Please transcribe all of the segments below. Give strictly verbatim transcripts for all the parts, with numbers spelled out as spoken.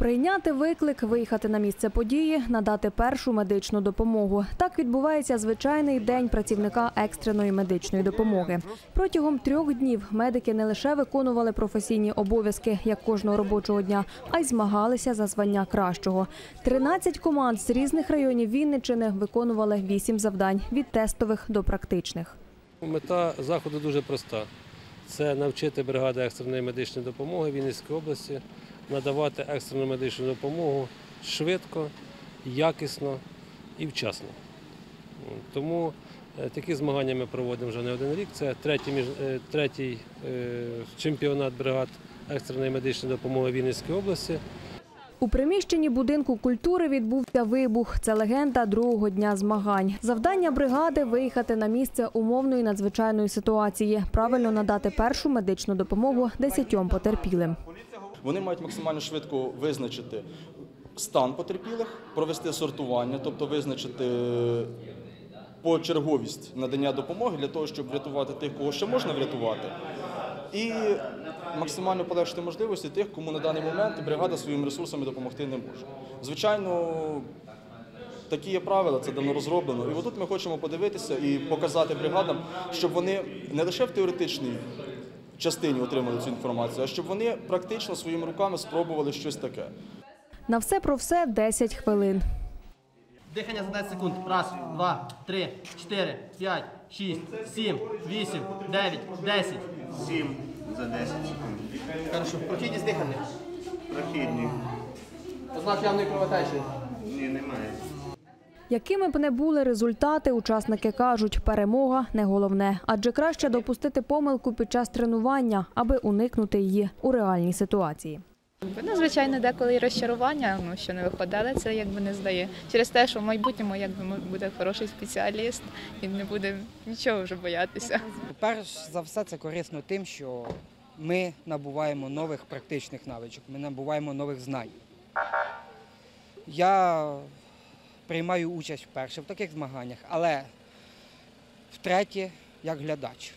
Прийняти виклик, виїхати на місце події, надати першу медичну допомогу. Так відбувається звичайний день працівника екстреної медичної допомоги. Протягом трьох днів медики не лише виконували професійні обов'язки, як кожного робочого дня, а й змагалися за звання кращого. тринадцять команд з різних районів Вінниччини виконували вісім завдань – від тестових до практичних. Мета заходу дуже проста. Це навчити бригади екстреної медичної допомоги Вінницької області надавати екстрену медичну допомогу швидко, якісно і вчасно. Тому такі змагання ми проводимо вже не один рік. Це третій, третій чемпіонат бригад екстреної медичної допомоги Вінницької області. У приміщенні будинку культури відбувся вибух. Це легенда другого дня змагань. Завдання бригади – виїхати на місце умовної надзвичайної ситуації, правильно надати першу медичну допомогу десятьом потерпілим. Вони мають максимально швидко визначити стан потерпілих, провести сортування, тобто визначити почерговість надання допомоги для того, щоб врятувати тих, кого ще можна врятувати, і максимально полегшити можливості тих, кому на даний момент бригада своїми ресурсами допомогти не може. Звичайно, такі є правила, це давно розроблено. І отут ми хочемо подивитися і показати бригадам, щоб вони не лише в теоретичній частині отримали цю інформацію, а щоб вони практично своїми руками спробували щось таке. На все про все – десять хвилин. Дихання за десять секунд. Раз, два, три, чотири, п'ять, шість, сім, вісім, дев'ять, десять. Сім за десять секунд. Хорошо. Прохідність дихання. Прохідні. Ознак явної кровотечі. Ні, немає. Якими б не були результати, учасники кажуть, перемога – не головне. Адже краще допустити помилку під час тренування, аби уникнути її у реальній ситуації. Ну, звичайно, деколи і розчарування, ну, що не виходить, але це якби не здає. Через те, що в майбутньому якби буде хороший спеціаліст і не буде нічого вже боятися. Перш за все, це корисно тим, що ми набуваємо нових практичних навичок, ми набуваємо нових знань. Я приймаю участь вперше в таких змаганнях, але втретє як глядач.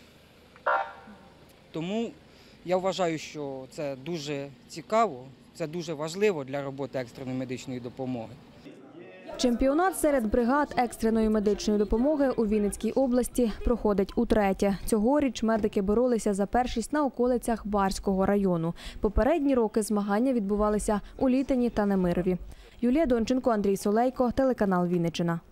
Тому я вважаю, що це дуже цікаво, це дуже важливо для роботи екстреної медичної допомоги. Чемпіонат серед бригад екстреної медичної допомоги у Вінницькій області проходить утретє. Цьогоріч медики боролися за першість на околицях Барського району. Попередні роки змагання відбувалися у Літині та Немирові. Юлія Донченко, Андрій Солейко, телеканал Вінниччина.